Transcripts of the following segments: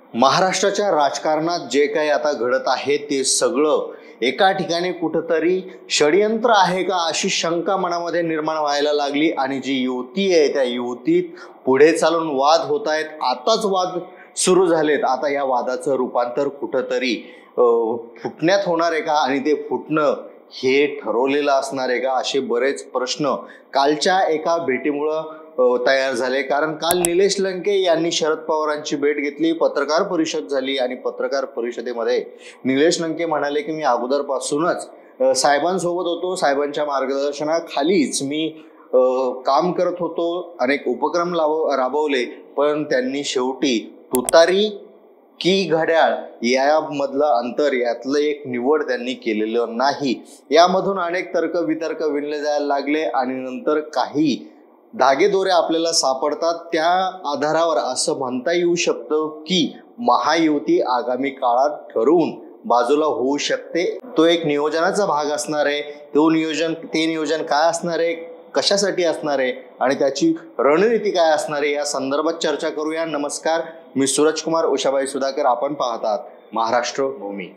महाराष्ट्राच्या राजकारणात जे काही आता घडत आहे ते सगळं एका ठिकाणी कुठंतरी षडयंत्र आहे का अशी शंका मनामध्ये निर्माण व्हायला लागली आणि जी युती आहे त्या युतीत पुढे चालून वाद होत आहेत. आताच वाद सुरू झालेत. आता या वादाचं रूपांतर कुठंतरी फुटण्यात होणार आहे का आणि ते फुटणं हे ठरवलेलं असणार आहे का असे बरेच प्रश्न कालच्या एका भेटीमुळं तयार झाले. कारण काल निलेश लंके यांनी शरद पवारांची भेट घेतली, पत्रकार परिषद झाली आणि पत्रकार परिषदेमध्ये निलेश लंके म्हणाले की मी अगोदरपासूनच साहेबांसोबत होतो, साहेबांच्या मार्गदर्शनाखालीच मी काम करत होतो, अनेक उपक्रम राबवले, पण त्यांनी शेवटी तुतारी की घड्याळ यामधलं अंतर यातलं एक निवड त्यांनी केलेलं नाही. यामधून अनेक तर्क वितर्क विणले जायला लागले आणि नंतर काही धागेदोरे आपल्याला सापडतात. त्या आधारावर असं म्हणता येऊ शकतं की महायुती आगामी काळात ठरवून बाजूला होऊ शकते. तो एक नियोजनाचा भाग असणार आहे. ते नियोजन काय असणार आहे, कशासाठी असणार आहे आणि त्याची रणनीती काय असणार आहे या संदर्भात चर्चा करूया. नमस्कार, मी सूरजकुमार उषाबाई सुधाकर. आपण पाहतात महाराष्ट्र भूमी.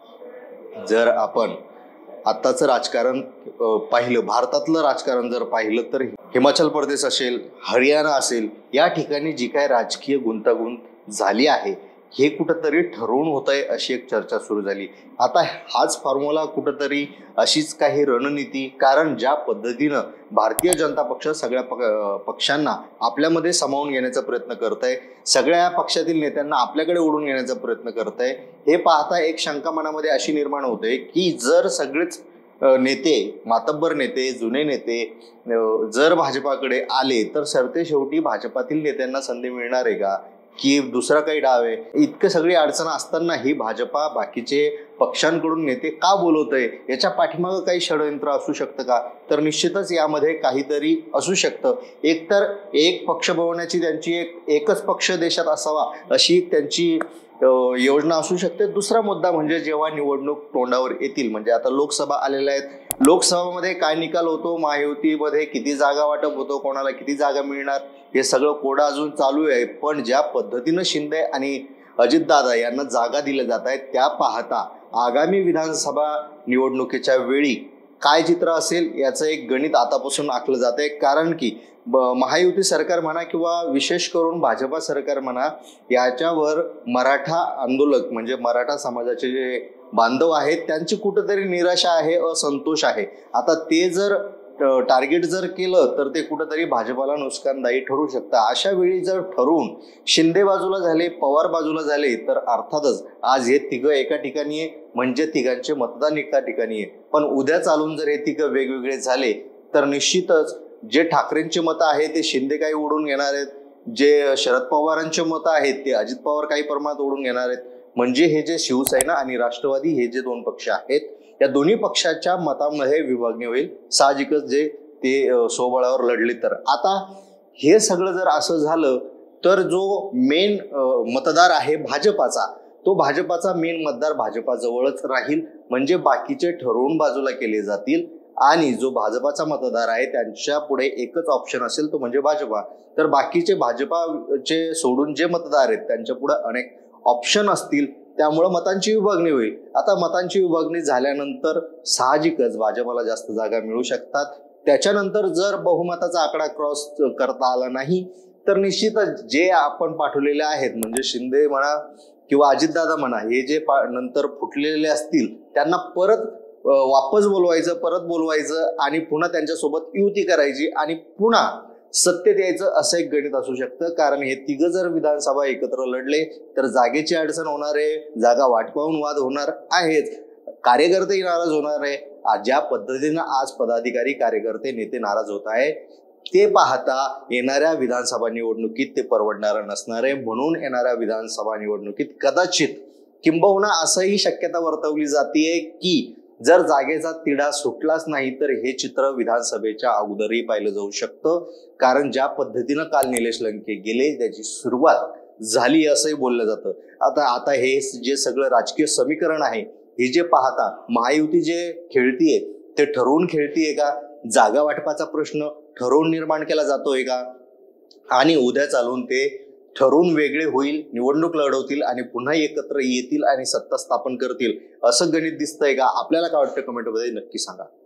जर आपण आत्ताचं राजकारण पाहिलं, भारतातलं राजकारण जर पाहिलं तर हिमाचल प्रदेश असेल, हरियाणा असेल, या ठिकाणी जी काय राजकीय गुंतागुंत झाली आहे हे कुठंतरी ठरवून होत आहे अशी एक चर्चा सुरू झाली. आता हाच फॉर्म्युला कुठंतरी अशीच काही रणनीती, कारण ज्या पद्धतीनं भारतीय जनता पक्ष सगळ्या पक्षांना आपल्यामध्ये सामावून घेण्याचा प्रयत्न करत आहे, सगळ्या पक्षातील नेत्यांना आपल्याकडे ओढून घेण्याचा प्रयत्न करत आहे, हे पाहता एक शंका मनामध्ये अशी निर्माण होते की जर सगळेच नेते, मातब्बर नेते, जुने नेते जर भाजपाकडे आले तर सरते शेवटी भाजपातील नेत्यांना संधी मिळणार आहे का की दुसरा काही डाव आहे. इतकं सगळी अडचण असतानाही भाजपा बाकीचे पक्षांकडून नेते का बोलवतंय, याच्या पाठीमागं काही षडयंत्र असू शकतं का, तर निश्चितच यामध्ये काहीतरी असू शकतं. एकतर एक पक्ष बनवण्याची त्यांची एकच पक्ष देशात असावा अशी त्यांची योजना असू शकते. दुसरा मुद्दा म्हणजे जेव्हा निवडणूक तोंडावर येतील, म्हणजे आता लोकसभा आलेल्या आहेत, लोकसभामध्ये काय निकाल होतो, महायुतीमध्ये किती जागा वाटप होतो, कोणाला किती जागा मिळणार, हे सगळं कोडं अजून चालू आहे. पण ज्या पद्धतीनं शिंदे आणि अजितदादा यांना जागा दिल्या जात आहेत त्या पाहता आगामी विधानसभा निवडणुकीच्या वेळी काय चित्र असेल याचं एक गणित आतापासून आखलं जात आहे. कारण की महायुती सरकार म्हणा किंवा विशेष करून भाजपा सरकार म्हणा, याच्यावर मराठा आंदोलक म्हणजे मराठा समाजाचे जे बांधव आहेत त्यांची कुठंतरी निराशा आहे, असंतोष आहे. आता ते जर टार्गेट जर केलं तर ते कुठंतरी भाजपाला नुकसानदायी ठरू शकतं. अशा वेळी जर ठरवून शिंदे बाजूला झाले, पवार बाजूला झाले तर अर्थातच आज हे तिघं एका ठिकाणी आहे, म्हणजे तिघांचे मतदान एका ठिकाणी आहे. पण उद्या चालून जर हे तिघं वेगवेगळे झाले तर निश्चितच जे ठाकरेंचे मतं आहेत ते शिंदे काही ओढून घेणार आहेत, जे शरद पवारांचे मतं आहेत ते अजित पवार काही प्रमाणात ओढून घेणार आहेत. म्हणजे हे जे शिवसेना आणि राष्ट्रवादी हे जे दोन पक्ष आहेत या दोन्ही पक्षाच्या मतांमध्ये विभागणी होईल. साहजिकच जे ते स्वबळावर लढले तर. आता हे सगळं जर असं झालं तर जो मेन मतदार आहे भाजपाचा, तो भाजपाचा मेन मतदार भाजपाजवळच राहील. म्हणजे बाकीचे ठरवून बाजूला केले जातील आणि जो भाजपाचा मतदार आहे त्यांच्या पुढे एकच ऑप्शन असेल तो म्हणजे भाजपा. तर बाकीचे भाजपाचे सोडून जे मतदार आहेत त्यांच्या पुढे अनेक ऑप्शन असतील, त्यामुळं मतांची विभागणी होईल. आता मतांची विभागणी झाल्यानंतर साहजिकच भाजपाला जास्त जागा मिळू शकतात. त्याच्यानंतर जर बहुमताचा आकडा क्रॉस करता आला नाही तर निश्चितच जे आपण पाठवलेले आहेत म्हणजे शिंदे म्हणा किंवा अजितदादा म्हणा, हे जे नंतर फुटलेले असतील त्यांना परत वापस बोलवायचं, परत बोलवायचं आणि पुन्हा त्यांच्यासोबत युती करायची आणि पुन्हा सत्तेत यायचं असं एक गणित असू शकतं. कारण हे तिघं जर विधानसभा एकत्र लढले तर जागेची अडचण होणार आहे, जागा वाटपावून वाद होणार आहेच, कार्यकर्तेही नाराज होणार आहे. ज्या पद्धतीनं आज पदाधिकारी, कार्यकर्ते, नेते नाराज होत आहे ते पाहता येणाऱ्या विधानसभा निवडणुकीत ते परवडणारं नसणार आहे. म्हणून येणाऱ्या विधानसभा निवडणुकीत कदाचित किंबहुना असंही शक्यता वर्तवली जाते की जर जागेचा तिढा सुटलाच नाही तर हे चित्र विधानसभेच्या अगोदरही पाहिलं जाऊ शकतं. कारण ज्या पद्धतीनं काल निलेश लंके गेले त्याची सुरुवात झाली असंही बोललं जातं. आता हे जे सगळं राजकीय समीकरण आहे हे जे पाहता महायुती जे खेळतीये ते ठरवून खेळतीये का, जागा वाटपाचा प्रश्न ठरवून निर्माण केला जातोय का, आणि उद्या चालून ते ठरवून वेगळे होईल, निवडणूक लढवतील आणि पुन्हा एकत्र येतील आणि सत्ता स्थापन करतील असं गणित दिसतंय का? आपल्याला काय वाटतं कमेंटमध्ये नक्की सांगा.